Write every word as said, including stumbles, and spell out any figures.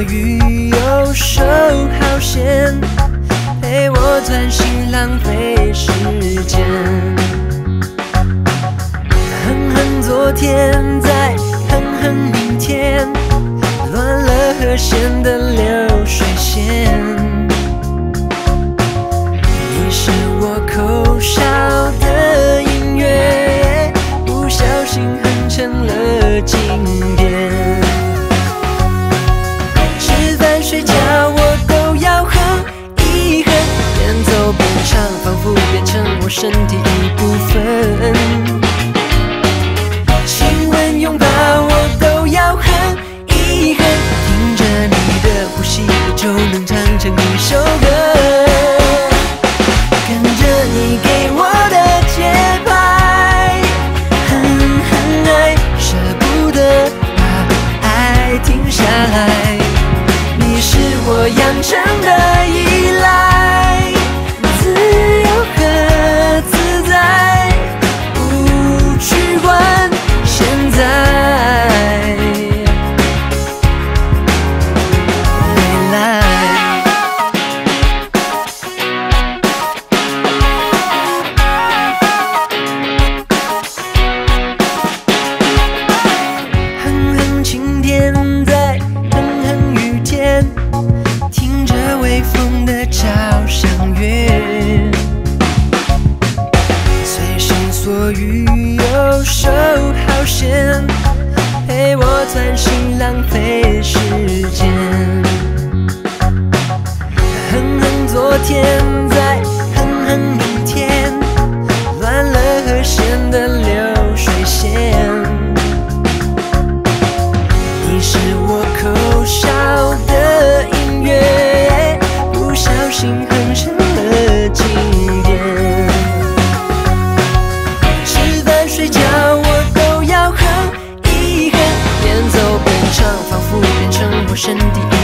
欲，游手好闲，陪我专心浪费时间。哼哼昨天，再哼哼明天，乱了和弦的流水线。你是我口哨的音乐，不小心哼成了经典。吃饭睡觉我都要哼一哼，边走边唱，仿佛变成我身体一部分。亲吻拥抱我都要哼一哼，听着你的呼吸就能唱成一首歌，跟着你给我的节拍，哼哼爱，舍不得把爱停下来。你是我养成的依赖，自由和自在，不去管现在未来。哼哼晴天，在哼哼雨天，听着微风的交响乐，随心所欲，游手好闲，陪我专心浪费时间。哼哼昨天，再哼哼明天，乱了和弦的流水线。你是我口哨的音乐，不小心哼成了经典。吃饭睡觉我都要哼一哼，边走边唱，仿佛变成我身体